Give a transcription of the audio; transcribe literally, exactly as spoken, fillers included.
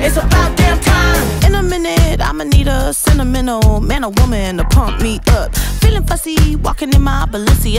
It's about damn time. In a minute, I'ma need a sentimental man or woman to pump me up. Feeling fussy, walking in my Balenciaga.